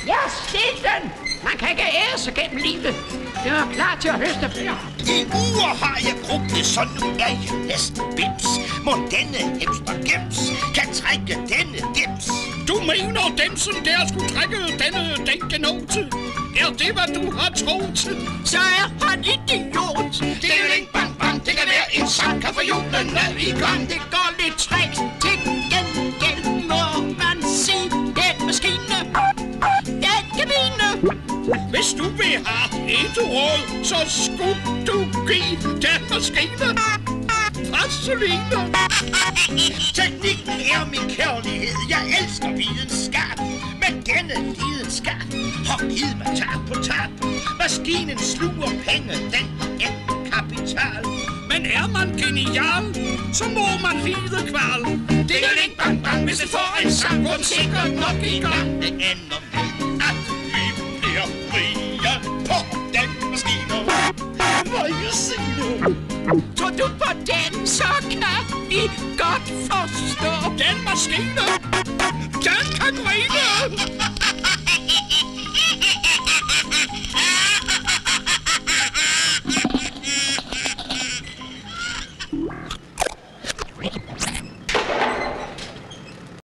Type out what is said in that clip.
Jeg har slidt den! Man kan ikke ære sig gennem livet. Jeg er klar til at høste flere. I uger har jeg grublet, så nu er jeg næsten bims. Må denne hemster gems kan trække denne dims. Du mener, demsen der skulle trække denne dænkenote? Er det, hvad du har troet? Så er han idiot. Ding, bang, bang, det kan være en sang, kan få julen ned i gang. Det går lidt trægt. Til gengæld må man sige, den maskine, den kan vinde. Hvis du vil have et råd, så skulle du give den maskine vaseline. Teknikken er min kærlighed. Jeg elsker videnskab. Men denne lidenskab har givet mig tab på tab. Maskinen sluger penge, den er kapital. Men er man genial, så må man lide kval. Ding, bang, bang, hvis det får en sang, går den sikkert nok i gang. Det ender med, at vi bliver frie på den maskine. Maskine. Tror du på den, så kan vi godt forstå. Den maskine